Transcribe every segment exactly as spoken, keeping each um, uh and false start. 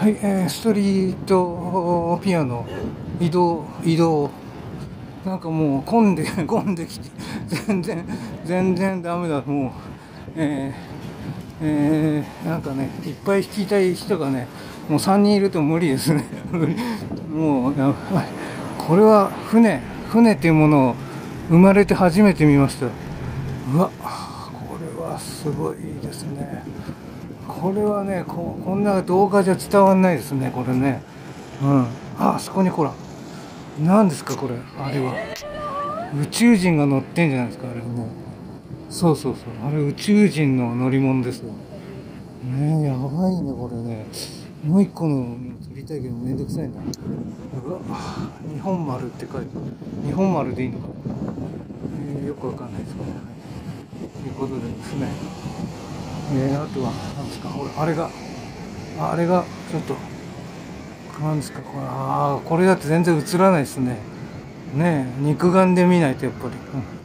はい、えー、ストリートピアノ移動移動なんかもう混んで混んできて全然全然ダメだ。もうえー、えー、なんかねいっぱい弾きたい人がねもうさんにんいると無理ですねもうやばい。これは船船っていうものを生まれて初めて見ました。うわ、これはすごいですね。これはね こ, こんな動画じゃ伝わんないですね、これね。うん、あ、あそこにほら、何ですかこれ、あれは宇宙人が乗ってんじゃないですか、あれもう。そうそうそう、あれ宇宙人の乗り物ですよね。やばいねこれね。もう一個の撮りたいけどめんどくさいな。うわ、日本丸って書いてある。日本丸でいいのか、えー、よくわかんないですけど、ね、ということでですね、えー、あとは何ですか、ほらあれがあれがちょっとなんですかこれ。ああ、これだって全然映らないですね。ねえ、肉眼で見ないとやっぱり、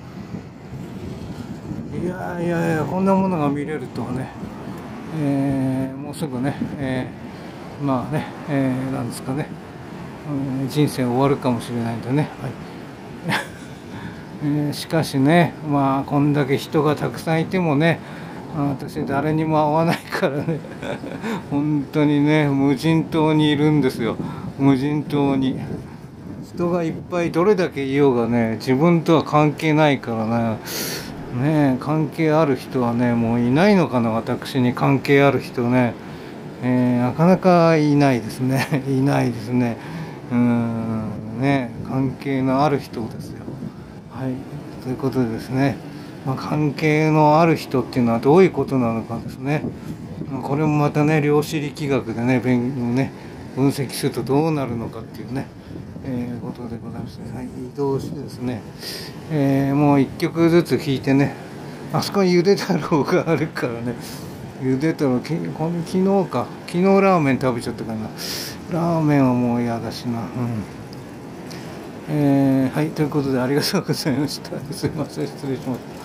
うん、いやいやいや、こんなものが見れるとはね、えー、もうすぐね、えー、まあね、えー、なんですかね、うん、人生終わるかもしれないんでね、はいえー、しかしね、まあこんだけ人がたくさんいてもね、私誰にも会わないからね本当にね、無人島にいるんですよ。無人島に人がいっぱいどれだけいようがね、自分とは関係ないからね。ねえ、関係ある人はねもういないのかな。私に関係ある人ね、えー、なかなかいないですねいないですね。うーんね、関係のある人ですよ。はい、ということでですね、まあ、関係のある人っていうのはどういうことなのかですね。これもまたね、量子力学でね、勉ね分析するとどうなるのかっていうね、えー、ことでございますね。はい、移動してですね、えー、もういっきょくずつ弾いてね、あそこにゆで太郎があるからね、ゆで太郎、きこの昨日か、昨日ラーメン食べちゃったかな。ラーメンはもう嫌だしな。うんえー、はい、ということでありがとうございました。すいません、失礼します。